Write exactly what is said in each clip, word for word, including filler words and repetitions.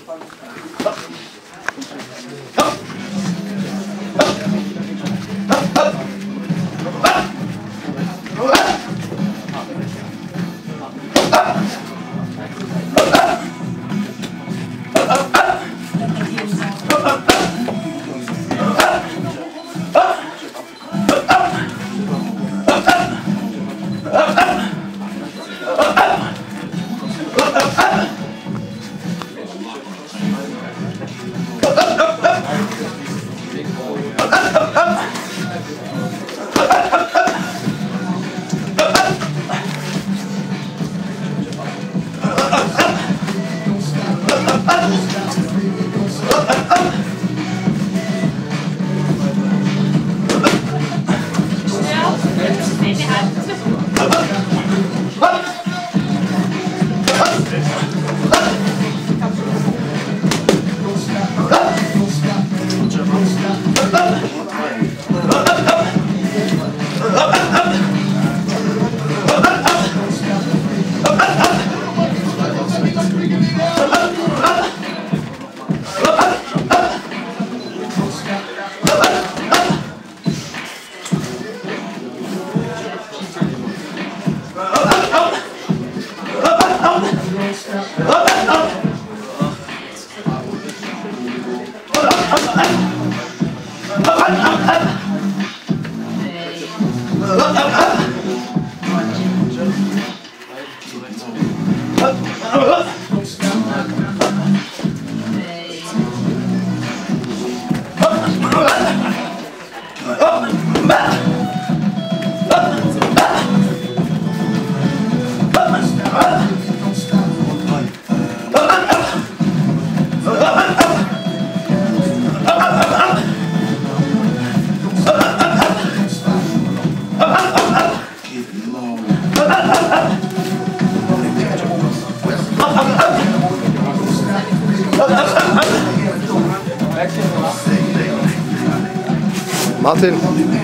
Martin,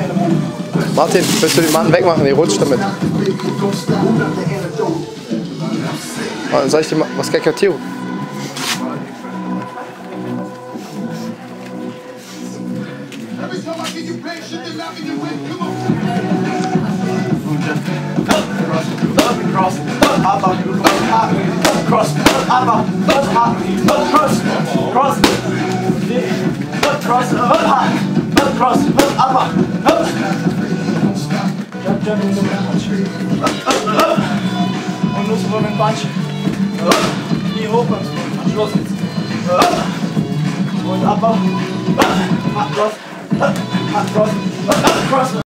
Martin, willst du die Matten wegmachen? Die rutscht damit. Dann soll ich dir mal was Kakao? Cross, up, up, up. Jump, jump into the punch. Und los über den Punch. Knie hoch und Schluss jetzt. Und ab, up, cross, up, cross, up, cross.